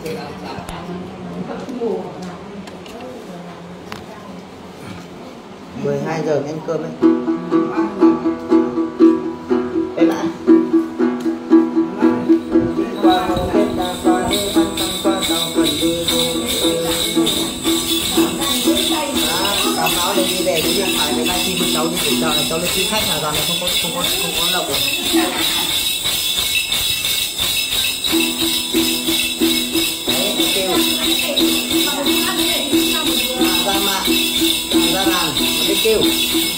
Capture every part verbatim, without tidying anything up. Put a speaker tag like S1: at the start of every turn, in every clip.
S1: mười hai giờ ăn cơm ấy. Đây lại. Báo lên đi về cái điện thoại với live stream của cháu đi để cho này cháu lên xin khách là rằng không có không có không có lộc rồi. Đấy kêu ra mạng ra làm nó biết kêu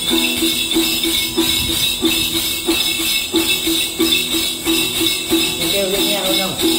S1: kêu lên nghe luôn không?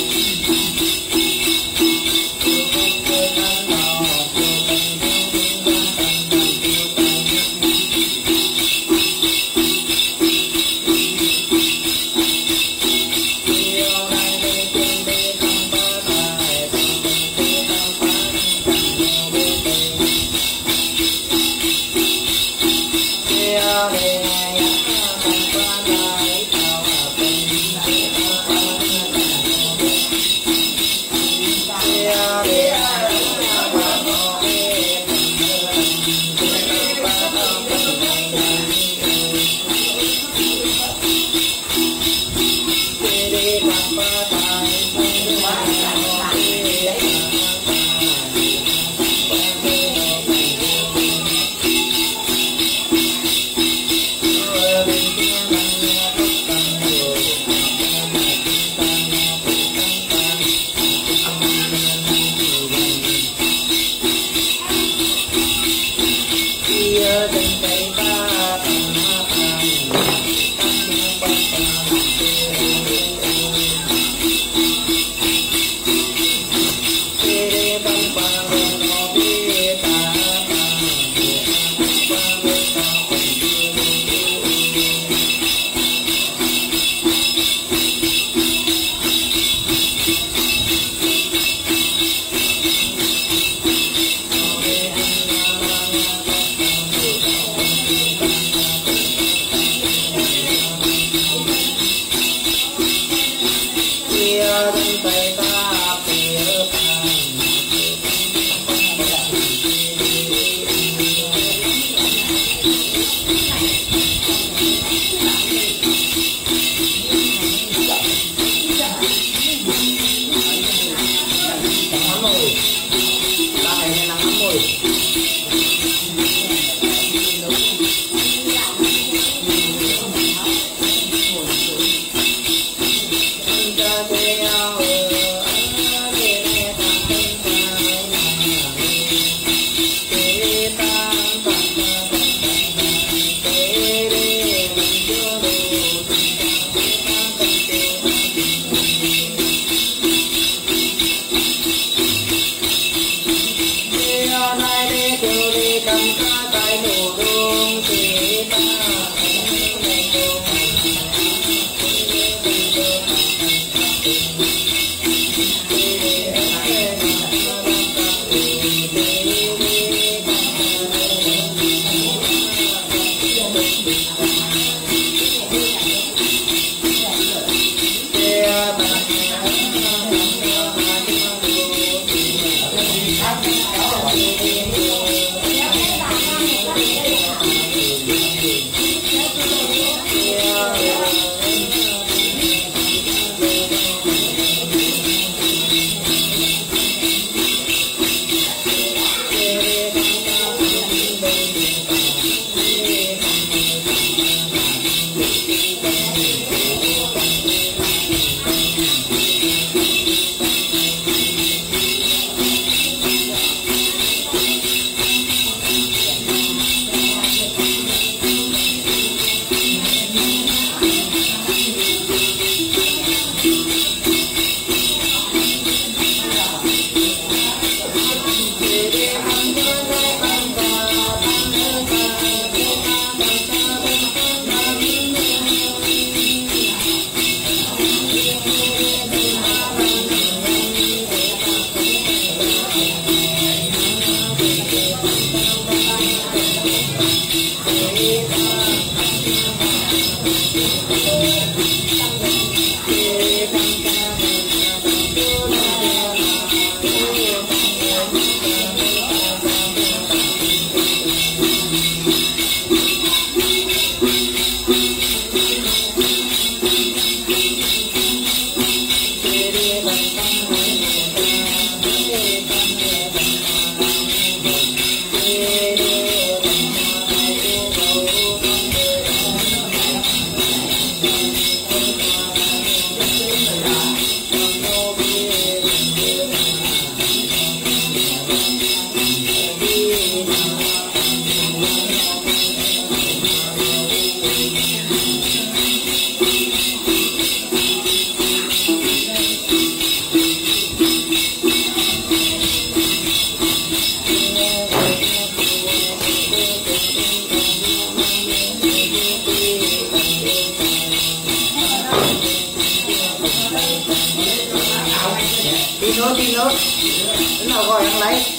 S1: Tí nữa, tí nữa. Đến nào gọi ăn lấy.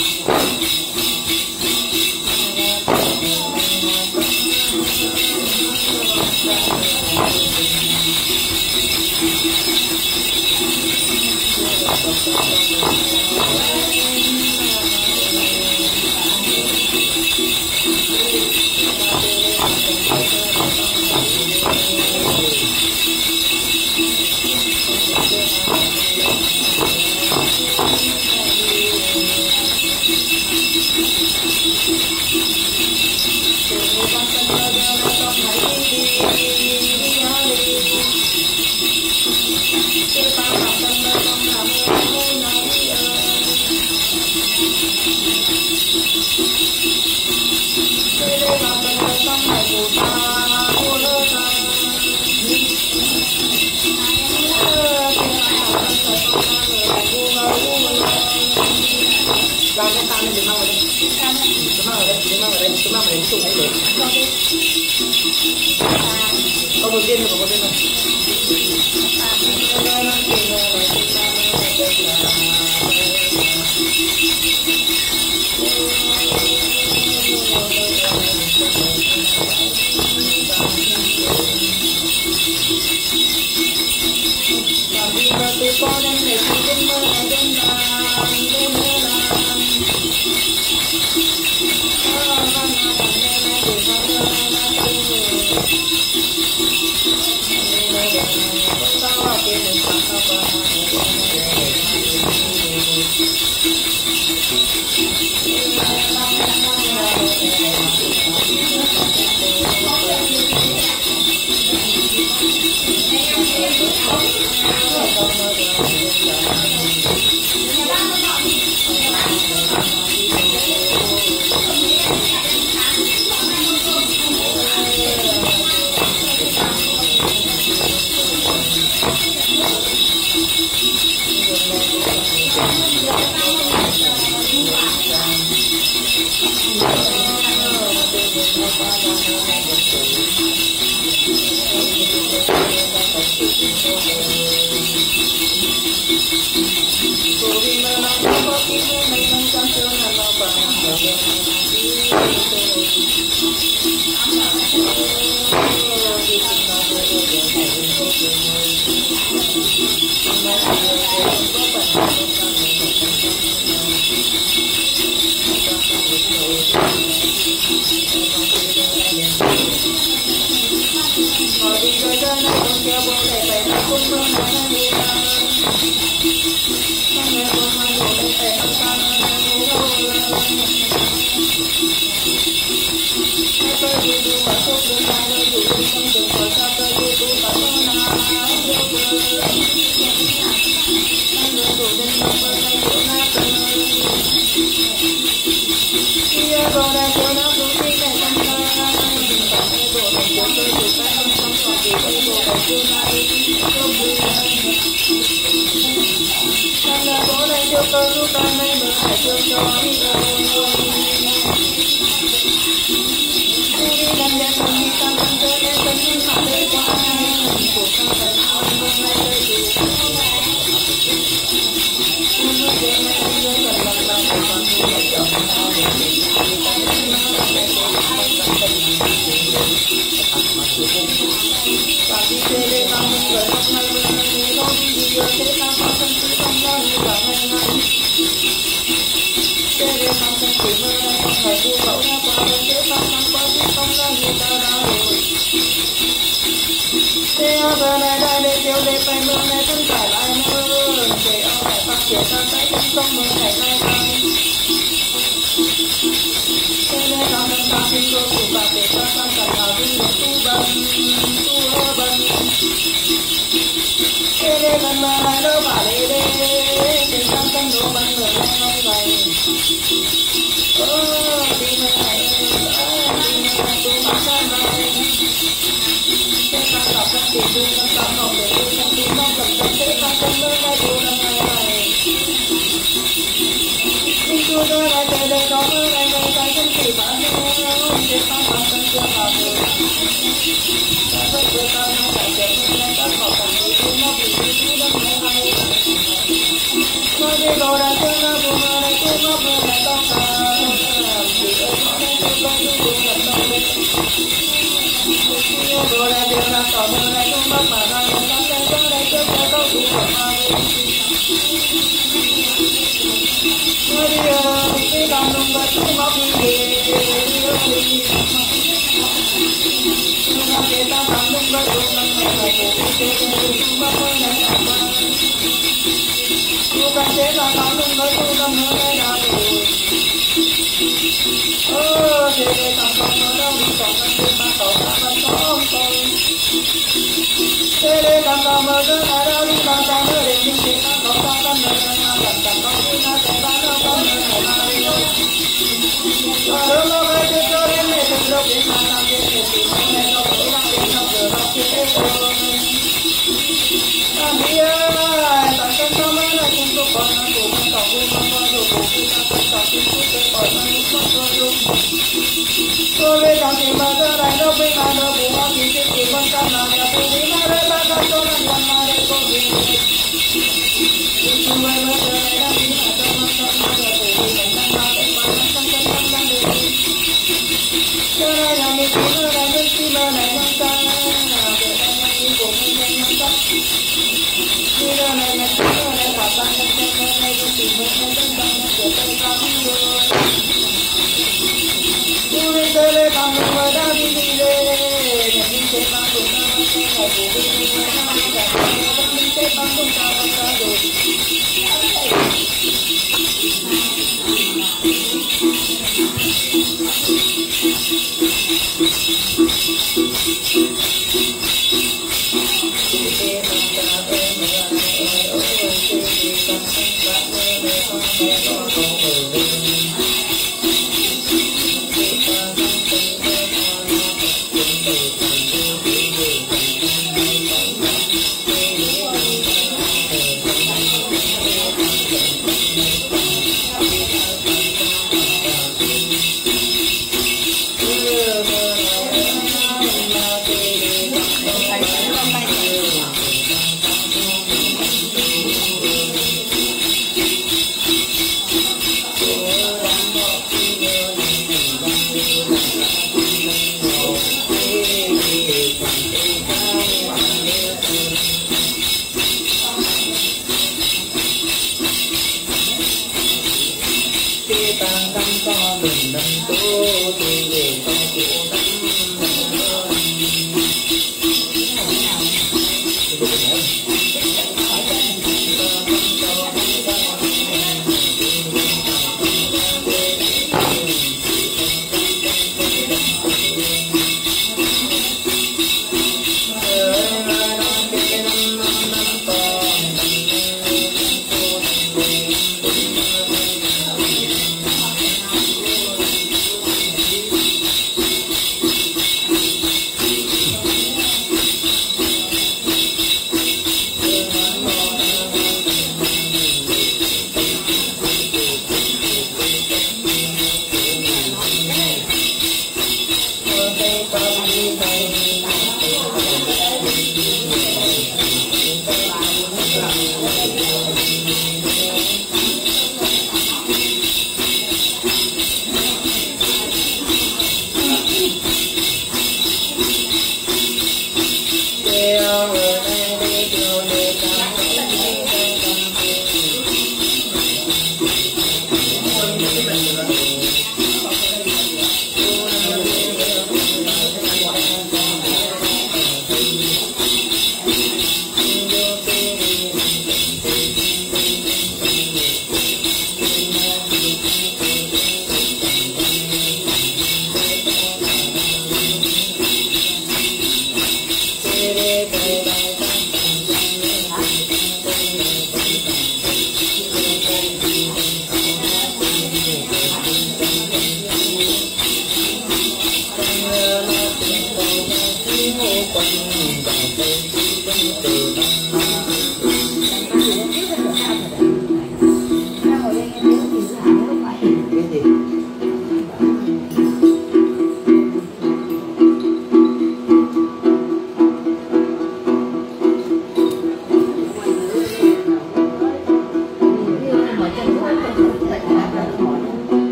S1: Câu đầu tiên của con tên này.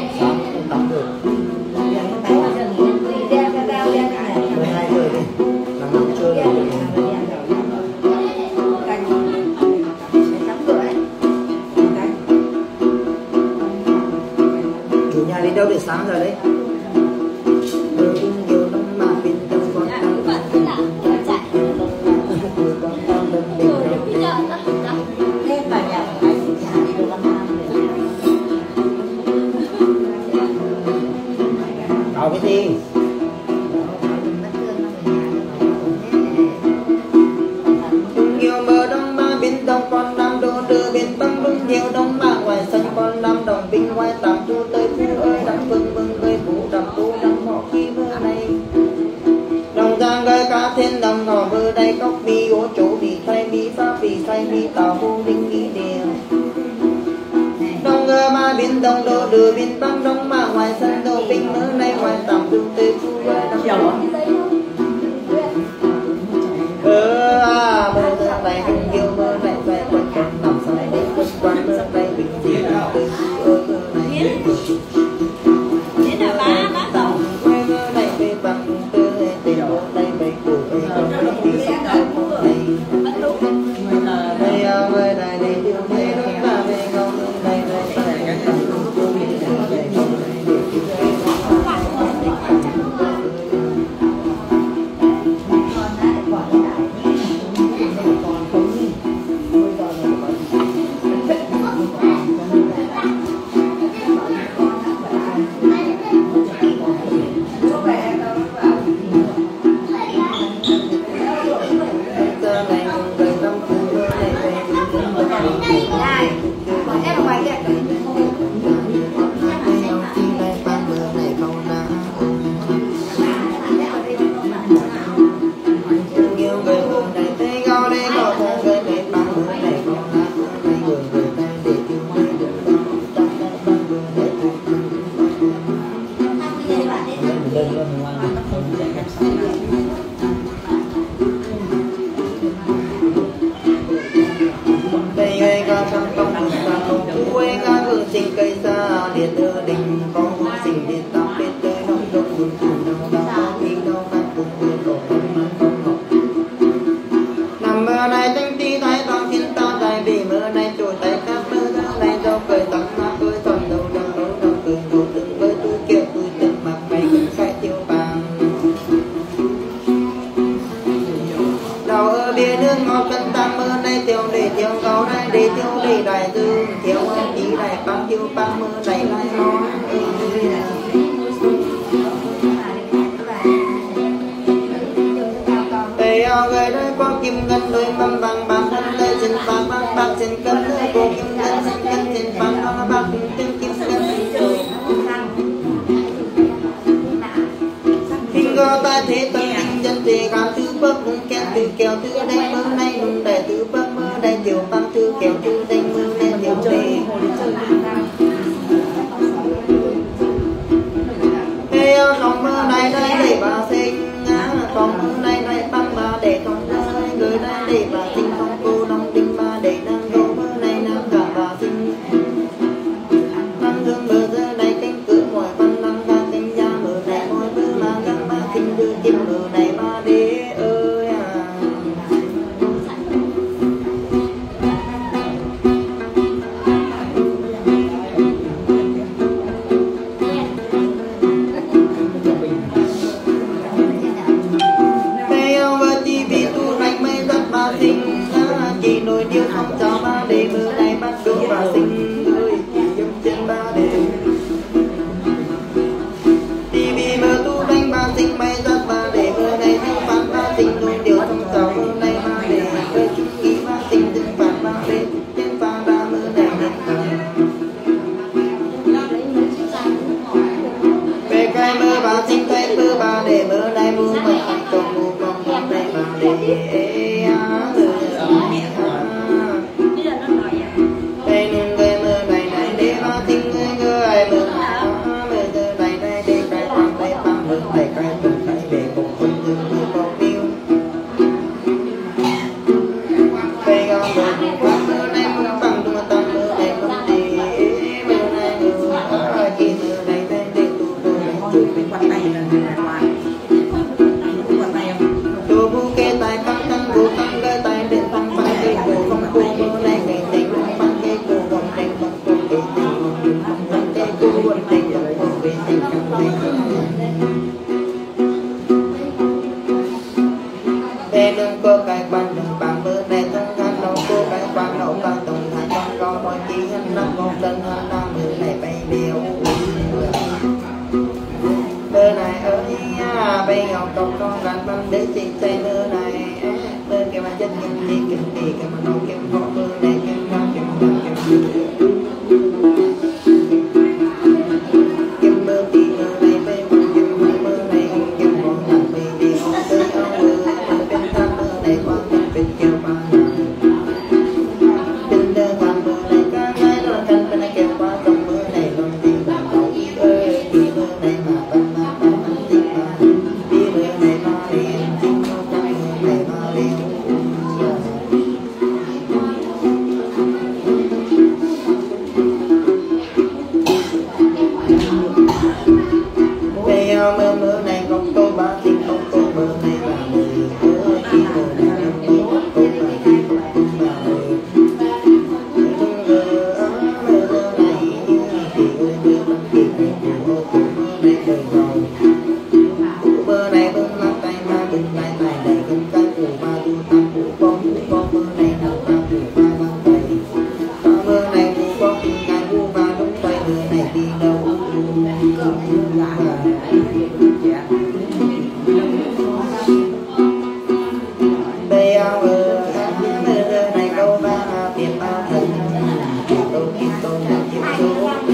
S1: Sáng không tắm được. mười hai giờ đi. Nắng nắng chơi rồi. Chủ nhà đi đâu để sáng rồi đấy. Bảo cái gì? Nhiều mơ đông ba biển đông con năm đô đưa biển băng bưng nhiều đông ba ngoài sân con năm đồng binh ngoài tạm tu tới phú ơi đắm bưng bưng ơi phú đắm phú đắm họ khi mơ này đồng giang gây cá thiên đồng ngõ mơ đây cốc mi ô chỗ bị thay mi pháp bị thay mi tàu hôn đinh mi đều đông ngơ ba biển đông đô đưa biển băng đông ba ngoài sân đô binh mơ này ngoài tạm tu tới phú ơi đắm bưng ơ à mơ mơ này không yêu mơ này phải quanh quanh nằm sau này đến quanh quanh mơ này bình gì từ ơ mơ này
S2: thế là ba ba tổng
S1: quay mơ này về bằng tư tình mơ này về của về không đi sắp tới mơ này đây à mơ này để điều này đúng là về ngâu mơ này này phải gắn tầm cùng cô đi để về không này để điều này hậu ba tổng thái con con con chi anh năm con tên hơn năm mười này bay béo bơ này ơi nha bay ngọc con con gắn băng để chị tay bơ này bơ kia mà chết kim đi kim đi kia mà đâu kim họ bơ này kim hoa kim hoa kim kim bơ đi bơ này bay bằng kim hoa bơ này kim con làm bay đi không tới áo bơ mình bên tham bơ này quan tâm bên kêu ba bên đơn quan bơ này cá gái nó canh bên này kêu qua trong bơ này còn đi bằng đầu ơi đi bơ này mà ban ban ban ban đi mà đi bơ này mà liền chim nó trong bơ này mà liền về mơ mơ này không tô ba thì không tô mơ này bà mơ mơ khi mơ này không tô ba tô ba thì không tô bà mơ mơ mơ mơ này thì ơi mơ bằng kịp này của ô tô mơ này đời giàu mơ này bưng lắc tay ma bưng tay tay đầy không cái của ba tu tam của con của con mơ này nào ta của ba bao tay mơ này của con kinh cái của ba đúng tay mơ này đi đâu bây giờ mơ này đâu ba tiền ba thần đâu kim đâu là kim số bây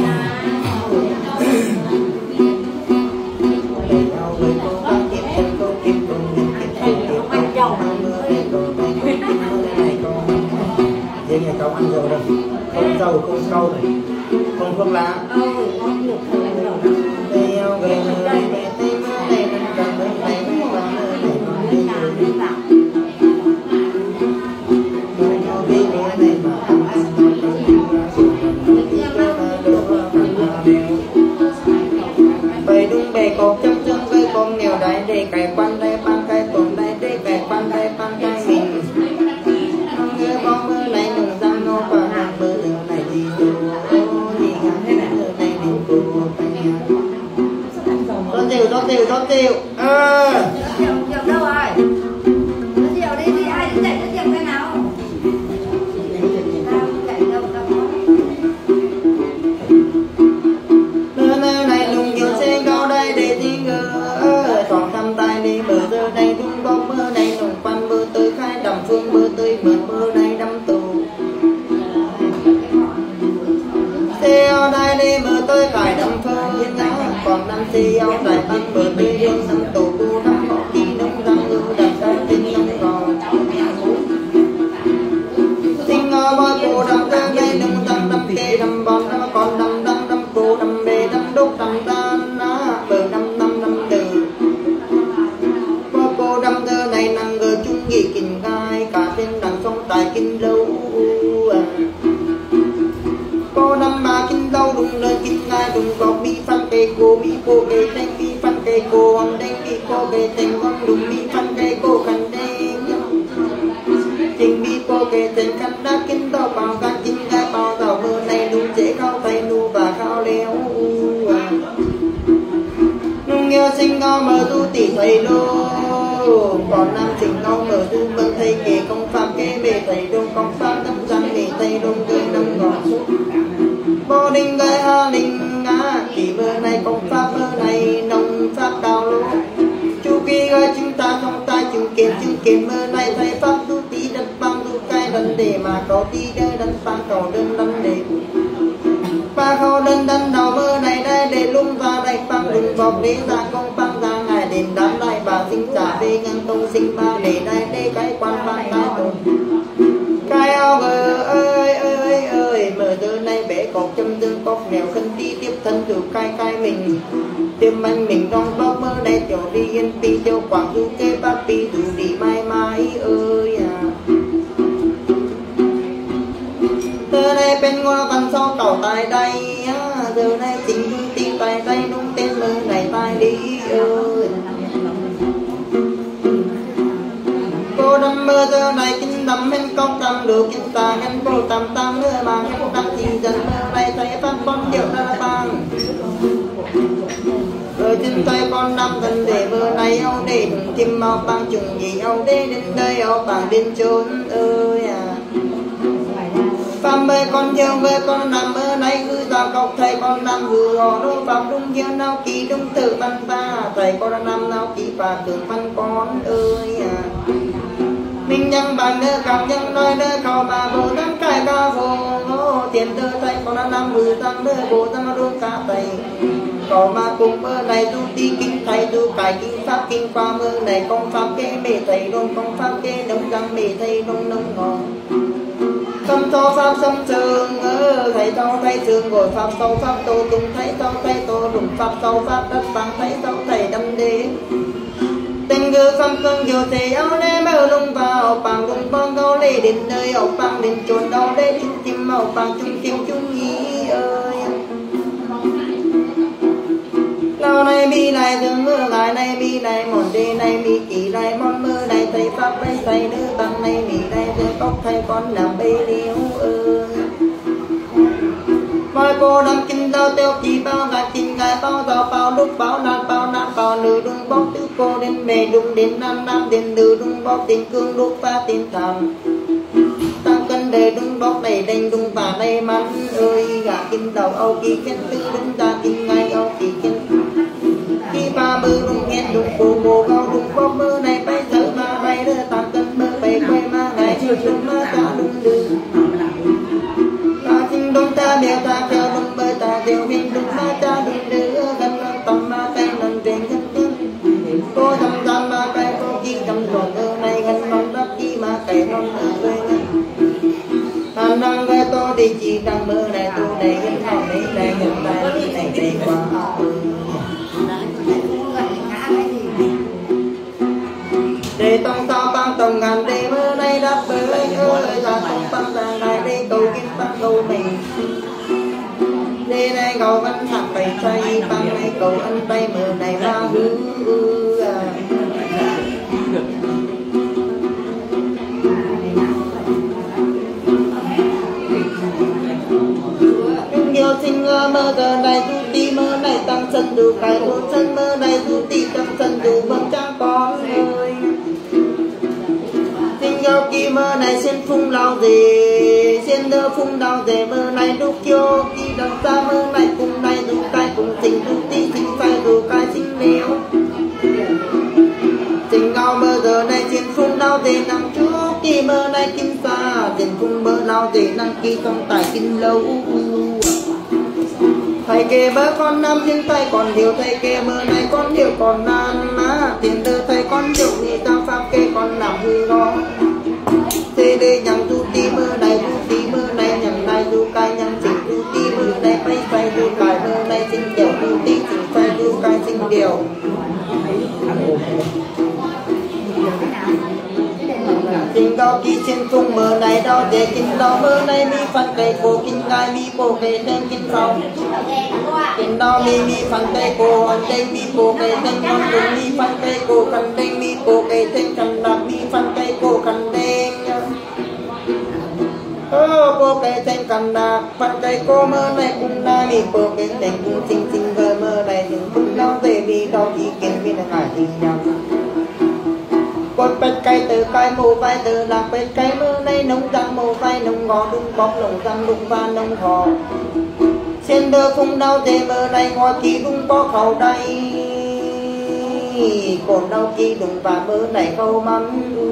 S1: giờ người cô ba kim thần cô kim cùng kim kim kim kim kim mơ này cô này cô kim mơ này cô vậy ngày cậu ăn rồi đâu không dầu không câu này không thuốc lá bây giờ người mơ này mơ này mơ này mơ này mơ này bầy đúng bè cột chấm chấm với con nghèo đại để cày quan đây ban cày tồn đây để cày quan đây ban cày mình người con mơ này đừng dám nó và hàng mơ này gì đâu gì cả thế này mơ này đừng cô phải nhà tốt tiêu tốt tiêu tốt tiêu ơ
S2: Diệu đâu rồi? Diệu đi đi ai đi chạy Diệu cái nào? Tao chạy đâu tao có.
S1: Mơ này đừng nhiều xe cao đây để đi ngờ còn thăm tay đi bờ giờ đây đúng con mơ này đừng quan mơ tới khai đầm phương mơ tới mơ mơ này đâm tù theo đây đi mơ tới cải đầm phương nhá còn năm theo đại tăng mơ tới đêm năm tù cu năm họ đi nông răng ngư đặt ra tinh nông gò tinh ngò bò cô đầm ra đây nông răng đâm kê đâm bòn nó còn đâm đâm đâm cô đâm bê đâm đúc đâm tan á bờ đâm đâm đâm từ cô cô đâm thơ này nằm ngờ chung nghị kinh gai cả trên đằng sông tài kinh lâu cô đâm ba kinh lâu đùng nơi kinh gai đùng có bi phan cây cô bi cô cây tên bi phan cây cô hòn đen bi cô cây tên con đùng bi phan cây cô khăn đen trình bi cô cây tên khăn đá kinh tàu bao ca kinh gai bao tàu mơ này đùng dễ khao tay nu và khao leo nung nghèo sinh ngao mơ tu tỷ thầy lô còn nam sinh ngao mơ tu mơ thầy kể công pháp kê bề thầy đông công pháp tâm răng để thầy đông cười năm gòn vô đình gây ha đình ngã thì mơ này công pháp mơ này nông pháp cao lô chu kỳ ơi chúng ta trong tay chứng kiến chứng kiến mơ này thầy pháp tu tí đất băng tu cai đần để mà có tí đơ đần băng cầu đơn đần để ba khâu đơn đần đầu mơ này đây để lung và đây băng đừng bọc để ra công băng ra ngày đền đám lại bà sinh trả về ngân tông sinh ba để đây để cái quan băng cái tồn cái ao ngờ ơi ơi ơi mở từ nay bé cọc châm dương cọc nghèo khăn đi tiếp thân từ cai cai mình tiêm anh mình trong bóc mơ đây tiểu đi yên pi tiêu quảng du kê ba pi dù đi mãi mãi ơi à từ đây bên ngoa văn sau tàu tại đây giờ này chính hương tin tại đây đúng tên mơ này tai đi ơi cô đâm mơ giờ này kinh đâm hen công tâm được kinh ta hen cô tâm tam nữa mà hen tâm tin dân mơ này thấy phát con điệu ra bang rồi trên tay con năm thân để mơ này áo để tim mau băng trùng gì áo để đến đây áo bảng đến trốn ơi à Phạm mê con nhiều về con nằm ở này hư ra cọc thầy con nằm hư họ đô phạm đúng nhiều nào kỳ đúng tự văn ta thầy con nằm nào kỳ và tưởng văn con ơi à. Mình nhân bằng nơi cầm nhân nơi nơi cầu bà bồ tát cài ca vô tiền tư thầy con nằm hư tăng nơi bồ tát đô ca thầy có mà cùng mơ này tu ti kinh thầy tu cải kinh pháp kinh qua mơ này con pháp kê mê thầy đông con pháp kê đông răng mê thầy đông nông ngò tâm to pháp sông trường ơ thầy to thầy trường ngồi pháp sâu pháp tô tung thấy to thầy tô đụng pháp sâu pháp đất bằng thấy to thầy đâm đế tình gư pháp cưng nhiều thầy áo đế mơ lung vào bằng lung bong gấu lê đến nơi ốc bằng đến chốn đâu đế chung chim màu bằng chung chim chung nhí ơi lâu nay mi này thường mưa lại này mi này mòn đê này mi chỉ này mòn mưa này thầy pháp đây thầy nữ tăng này mi này thường cốc thầy con làm bê liễu ơi mọi cô đâm kinh đau tiêu chỉ bao gạt kinh gài bao tàu bao lúc bao nát bao nát bao nữ đung bóc tứ cô đến mê đung đến nam nam đến nữ đung bóc đến cương lúc pha đến thầm tăng cân đề đung bóc đầy đành đung và đầy mắn ơi gạt kinh đầu âu kỳ khen tư đung ra kinh ngay âu kỳ khen khi ba mưa đung nghe đung bồ bồ gao đung bóc mưa này bay thở mà bay đưa tăng cân mưa bay quay mà ngày chưa đung mơ ta đung đưa ta chinh đung ta bèo ta theo đung bơi ta theo hình đung ma ta đung đưa gần lần tầm ma cây lần trên chân chân cô thầm thầm ma cây cô chi cầm tròn ở này gần lòng đất chi ma cây non ở quê hàm năng về tôi đi chỉ đang mơ này tôi đây gần hậu này đây gần đây này đây qua để tông sao băng tông ngàn để mơ này đắp bơi ơi ra tông băng ra này để cầu kim băng cầu mình để này cầu vẫn thẳng phải xoay băng này cầu ăn tay mơ này ra hư à. Nhiều sinh mơ giờ này tu ti mơ này tăng sân đủ cái hôn sân mơ này tu ti tăng sân đủ vâng trang con ơi sinh yêu kỳ mơ này xin phung lao gì xin đỡ phung đau gì mơ này đúc kiêu kỳ đằng xa mơ này cùng này đủ cái cùng sinh tu ti sinh phải đủ cái sinh nếu sinh ngao mơ giờ này xin phung đau gì nằm trước kỳ mơ này kinh xa xin phung mơ lao gì năng kỳ không tài kinh lâu thầy kê bớ con năm thiên tay còn điều thầy kê mơ này con điều còn nan má tiền tư thầy con điều thì ta pháp kê con nằm hư lo thế đây nhằng tu ti mơ này tu ti mơ này nhằng này tu cai nhằng chỉnh tu ti mơ này bay bay tu cai mơ này sinh điều tu ti chỉnh bay tu cai sinh điều kinh đau kỳ trên phung mơ này đau để kinh đau mơ này mi phật cây cô kinh gai mi bồ cây tên kinh sau kinh đau mi mi phật cây cô hoàn tên mi bồ cây tên con cùng mi phật cây cô cần tên mi bồ cây tên cần đạp mi phật cây cô cần tên ô bồ cây tên cần đạp phật cây cô mơ này cũng đai mi bồ cây tên cũng xinh xinh vơ mơ này đừng cũng đau để mi đau kỳ kinh mi là ngại gì nhau cột bệt cây từ cây mù vai từ lạc bệt cây mưa này nông răng mù vai nông ngò đung bóc lồng răng đung va nông hò xin đưa phung đau để mơ này ngồi kỳ đung có khẩu đây còn đau kỳ đung và mơ này khâu mắm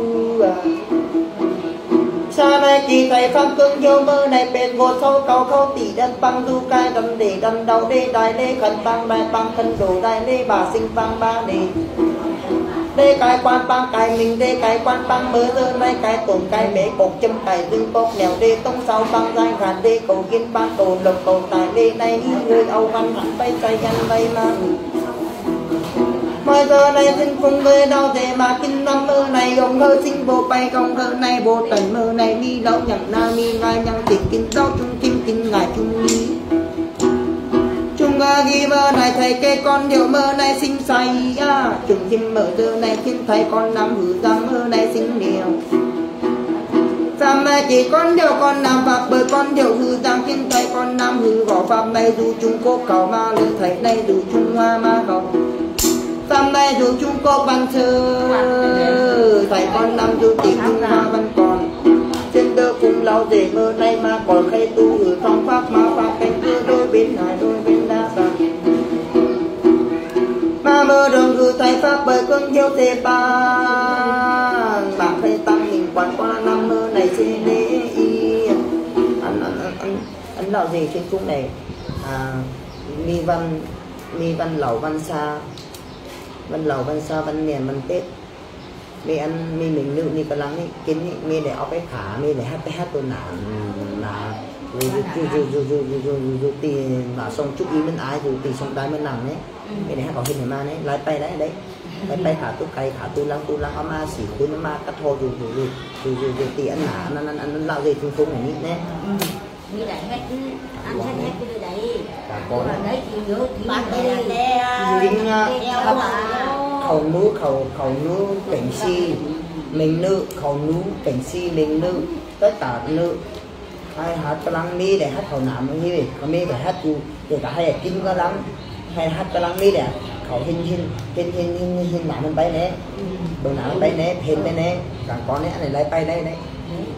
S1: xa này kỳ thầy pháp cương vô mơ này bền một sâu cầu khâu tỷ đất băng du cai đâm để đâm đầu đê đài lê khẩn băng đài băng thân đổ đài lê bà sinh băng ba đề đê cái quan băng cái mình đê cái quan băng mơ dơ này cái tổn cái mế cột châm cái dương bốc nèo đê tông sau băng dài gạt đê cầu kiên băng tổ lộc cầu tài đê này người âu văn hẳn bay say gắn bay mang bây giờ này xin phung về đau thế mà kinh năm mơ này ông hơi sinh bộ bay công hơn này bộ tần mơ này mi lâu nhặng na mi ngai nhặng tịch kinh đau chung kim kinh ngài chung mi chung ga ghi mơ này thầy kê con điều mơ này sinh say à chung kim mơ giờ này thiên thầy con nằm hử ra mơ này sinh điều Phạm mẹ chỉ con điều con nằm phạt bởi con điều hư giang thiên thầy con nằm hư gõ phạm này dù chung cô cầu ma lư thầy này dù chung hoa ma cầu Phạm này dù chung cô văn sơ thầy con nằm dù tìm chung hoa văn còn trên đơ cùng lâu lao dễ mơ nay mà còn khay tu ở trong pháp mà pháp cánh cửa đôi bên hai đôi bên đa bạc mà mơ đường gửi thay pháp bởi cơn hiếu thế ban bạc khay tăng mình quán qua năm mơ này xin lễ y anh anh anh anh anh lao gì trên cung này à, mi văn mi văn lẩu văn sa văn lẩu văn sa văn miền văn tết mi ăn mi mình nữ mi cái lắng ấy kín mi để áo cái khả mi để hát cái hát tôi nản là rồi rồi rồi rồi rồi rồi rồi rồi tì là xong chút ý bên ai rồi tì xong đai bên nằm đấy mi để hát bảo hình này ma đấy lái tay đấy đấy lái tay khả tôi cay khả tôi lăng tôi lăng ama xỉ tôi nó ma cắt thô rồi rồi rồi rồi rồi rồi tì ăn nản ăn ăn ăn lao gì chung chung này nhít đấy
S2: mi để hết ăn hết hết cái đấy
S1: cả con
S2: đấy thì nhớ thì bạn đây
S1: dính khẩu nữ khẩu khẩu nữ cảnh si mình nữ khẩu nữ cảnh si mình nữ tất cả nữ hai hát cái lăng mi để hát khẩu nam như vậy còn mi phải hát dù để cả hai kinh có lắm hay hát cái lăng mi để khẩu hình hình hình hình hình hình nam bên bay nè đồ nam bay nè hình bên nè càng con nè này lấy bay đây đấy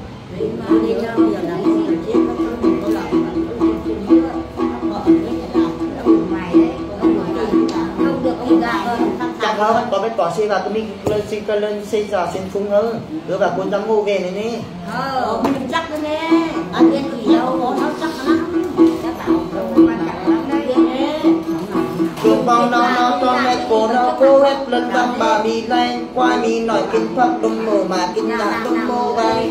S1: chẳng đâu có biết bỏ xe vào tôi mình lên xin cơ lên xây giờ xin phung hơn đưa vào quân giám ngô về này nè
S2: ờ chắc đó nè anh biết gì đâu nó chắc lắm chắc bảo quan trọng lắm đấy
S1: trường bong nó nó con mẹ cô nó cô hết lần băng bà mi lên qua mi nói kinh pháp đông mồ mà kinh nhạc đông mồ vậy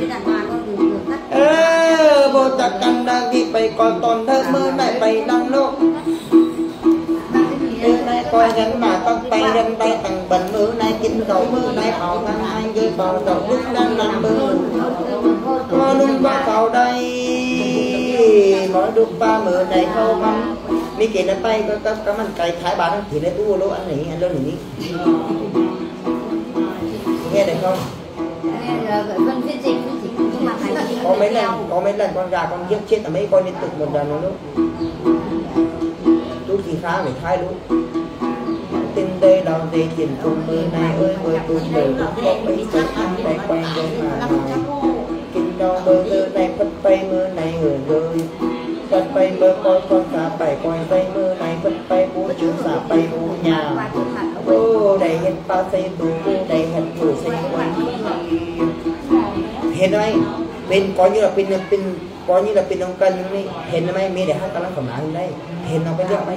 S1: ê bồ tát căn đang đi bay còn toàn thơ mơ lại bay đang lộ nay coi gắn mà tóc tay gắn tay tầng bẩn mưa nay kinh đầu mưa nay họ ngăn hai người vào đầu lúc đang nằm mưa có đúng vào vào đây mỗi lúc ba mưa này thâu mắm mi kể là bay có có có mình cày thái bán thì lấy tu lỗ anh này anh lên này nghe được không có mấy lần có mấy lần con gà con giết chết ở mấy coi liên tục một lần nữa lúc thì khá phải khai luôn tin đây đào gì tiền cùng mưa này ơi ơi tôi đều cũng có mấy cái này quay lên mà kinh đau mơ mưa này phất bay mưa này hưởng rồi phất bay mưa coi con cá bảy quay bay mưa này phất bay bố chú xả bay bố nhà ô đầy hết ba xây tù đầy hết thủ xây quay hiện nay bên có như là bên bên có như là bên ông cân này hiện nay mi để hát ta làm phẩm nào đây hiện nó cái việc này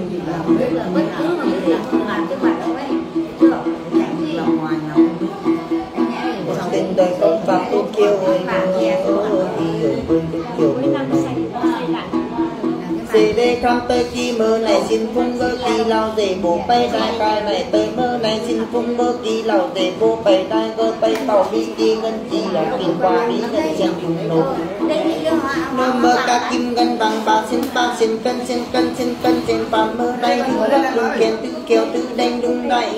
S1: tên đời con bạc cô kêu ơi thì ở bên tôi kêu xê đê khám tới chi mơ này xin phung mơ kỳ lao dễ bố bay đai cài này tới mơ này xin phung mơ kỳ lao dễ bố bay đai cơ bay tàu đi chi ngân chi là kim qua đi ngân chân trùng nổ mơ mơ ca kim ngân bằng bạc xin ba xin cân xin cân xin cân xin phàm mơ này đứng đất đứng kèn tư kêu tư đánh đúng đại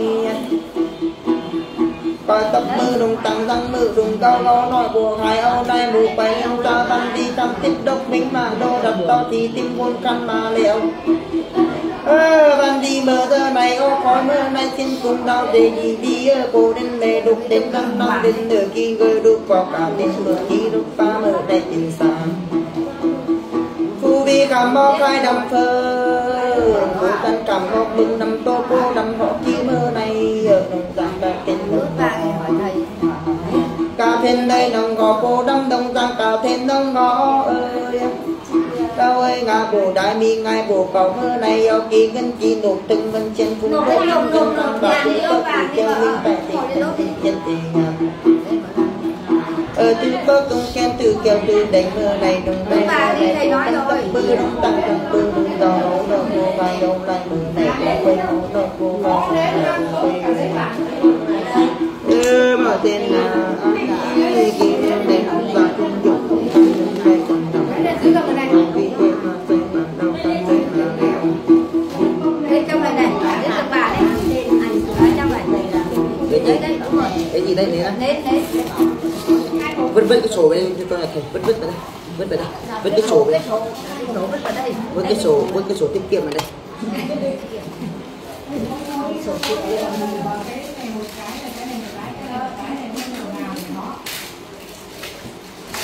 S1: coi tập mơ đùng tăng răng mơ đùng cao cao nói bộ hai âu đây mù bay ông ta tăng đi tăng tiếp đốc minh mạng đô đập to thì tim muôn căn mà liệu ơ van đi mơ giờ này ô khói mơ này xin cùng đau để gì đi ơ cô đến mê đục đến năm năm đến nửa khi người đục vào cả đến mơ khi đục phá mơ đây tình sáng phu vi cảm bao khai đầm phơ cô tân cảm ngọc mừng nằm tô cô nằm họ chi mơ này ở đồng giang đã tên mơ cả thiên đây đồng gò cô đâm đồng giang cả thiên đồng gò ơi cao ơi ngà bồ đại mi ngay bồ cầu mơ này ao kỳ ngân chi nộp từng ngân trên phun đất ngân ngân ngân bạc đi tóc đi kêu linh tại tình tình chân tình ở từ bơ tung ken từ kêu từ đánh mơ này đồng đây này tăng tăng bơ đồng tăng tăng bơ đồng đỏ đồng cô vai ông lại mơ này cô quay mô đồng cô vai này cô quay ơ mà tên là ai kỳ em này cũng và cũng dụng cũng tăng lên đây còn đồng vì em mà phải mà đâu tăng lên mà
S2: đây trong này này cái thực bà này anh trong này này là đấy đấy đúng rồi
S1: cái gì đây này
S2: đấy đấy
S1: vứt vứt cái sổ bên cho tôi là thầy vứt vứt vào đây vứt vào đây vứt cái sổ bên vứt cái sổ vứt cái sổ tiết kiệm vào đây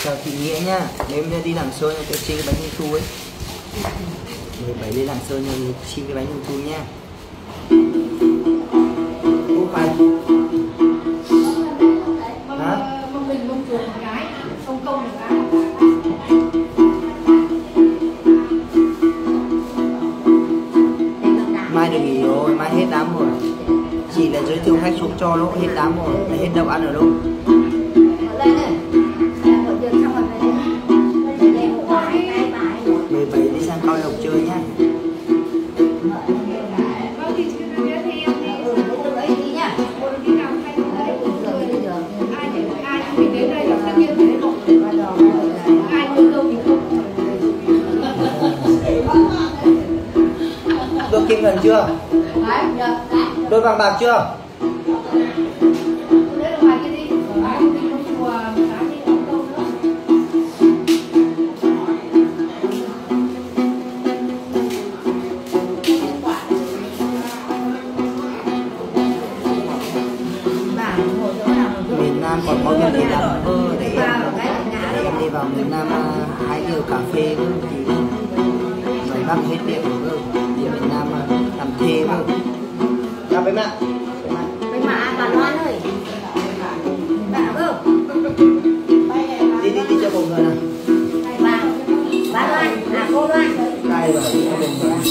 S1: chào chị Nghĩa nhá. Nếu em đi Lạng Sơn thì xin cái bánh trung thu ấy. mười bảy lên Lạng Sơn thì xin cái bánh trung thu nha. Ủa phải. Hả?
S2: Mông mình mông chuột một cái, công công một cái.
S1: Mai được nghỉ rồi, mai hết đám rồi. Chỉ là giới thiệu khách xuống cho nó hết đám rồi, là hết đâu ăn ở đâu. mười bảy đi sang Cao Lộc chơi nhá. Được kim thần chưa? Đôi vàng bạc chưa? Miền Nam còn có cái gì làm mơ để em đi vào miền Nam hái nhiều cà phê thì mấy bác hết điện rồi đi miền Nam làm thêm rồi. Gặp với mẹ.
S2: Với mẹ bà Loan ơi. Bà không?
S1: Đi đi đi cho bồng người nào.
S2: Bà bà Loan, à cô Loan.
S1: Đây rồi đi cho bồng người.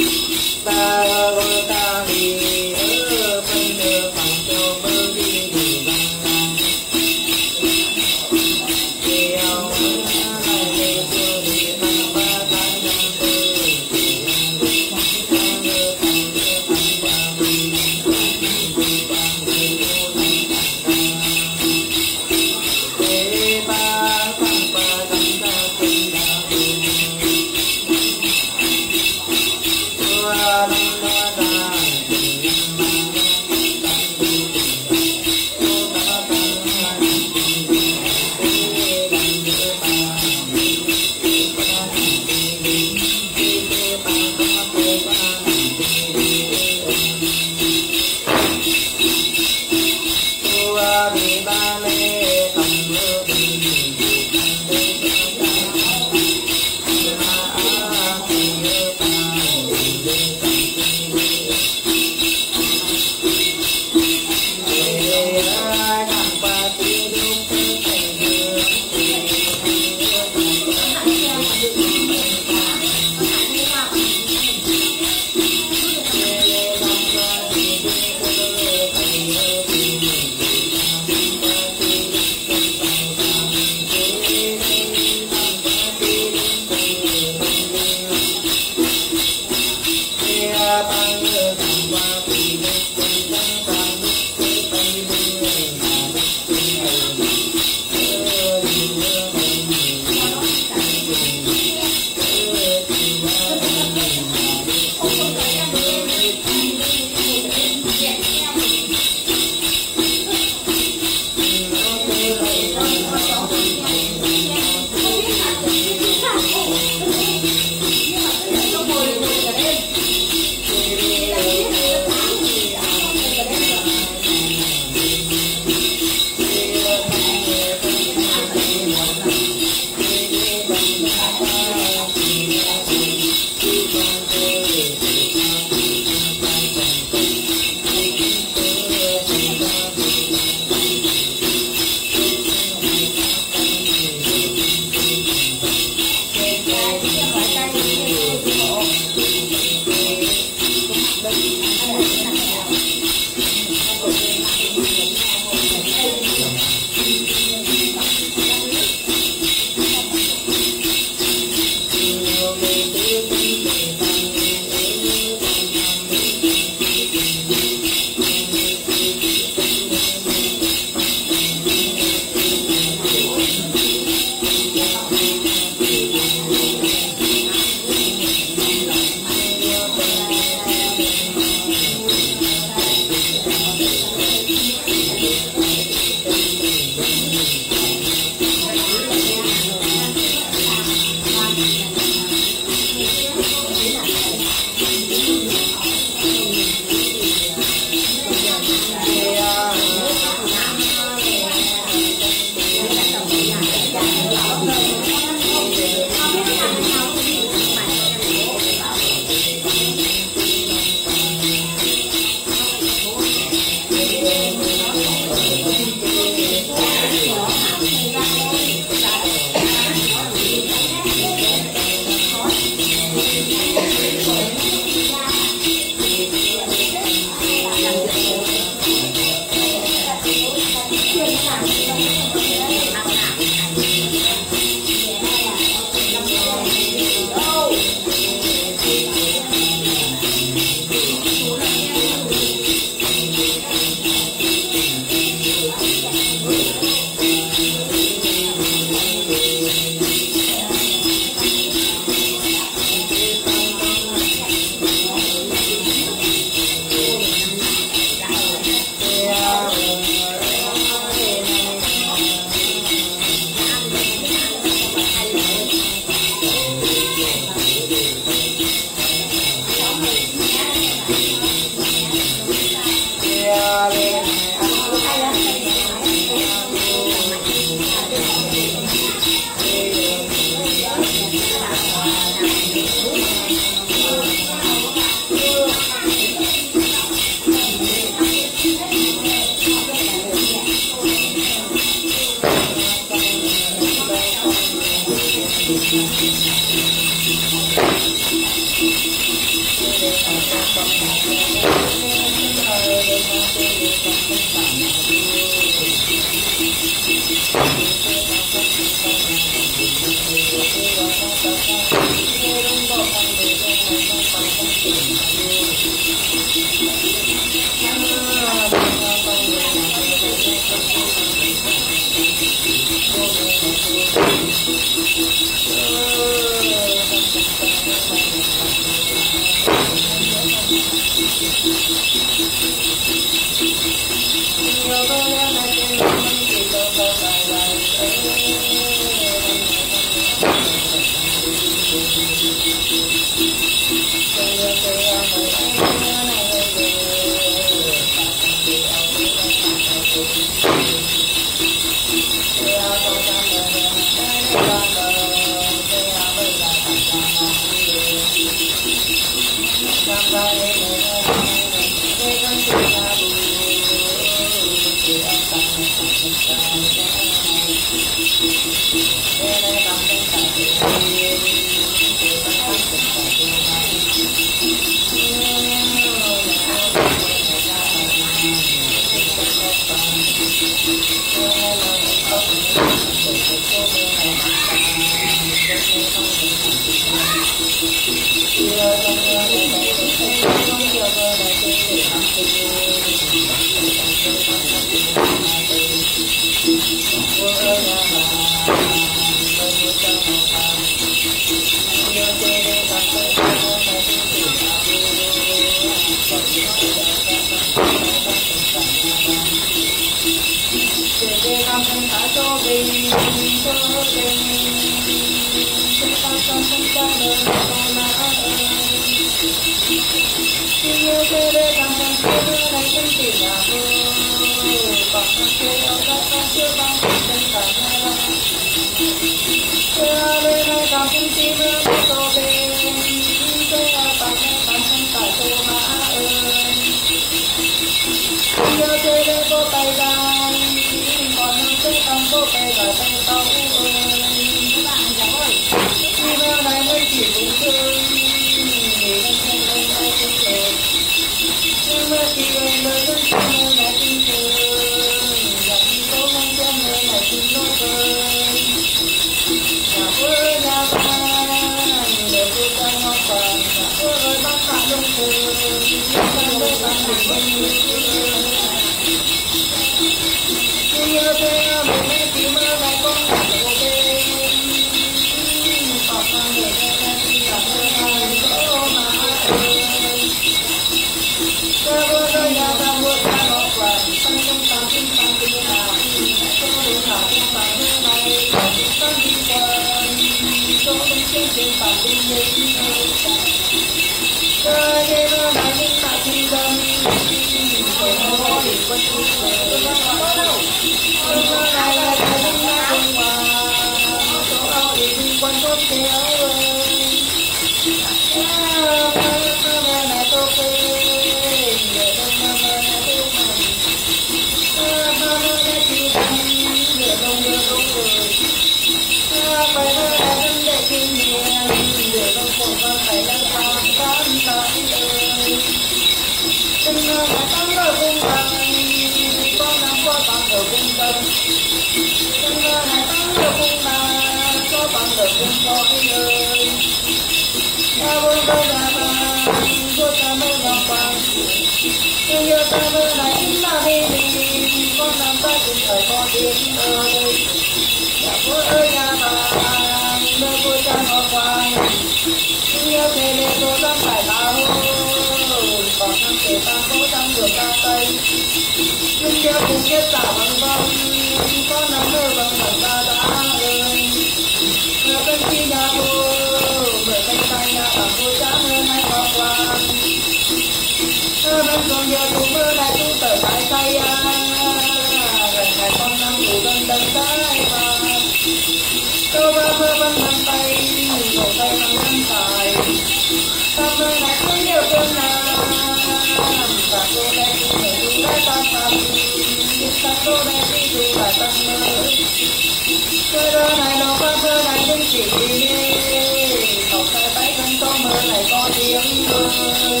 S1: Mơ đó này nó qua mơ này đến chỉ không phải bay thân có mơ này có tiếng ơi.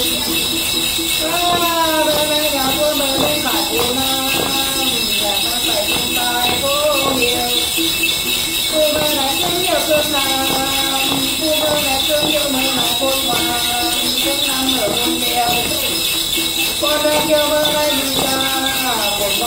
S1: Mơ này nhà tôi mơ lên cả chiều nam là ta phải chung tay vô nhiều. Cô mơ này thương nhiều thương nam, cô mơ này thương nhiều mơ này khôn ngoan, thương nam ở hôn đèo. Con ra kêu mơ này đi ra.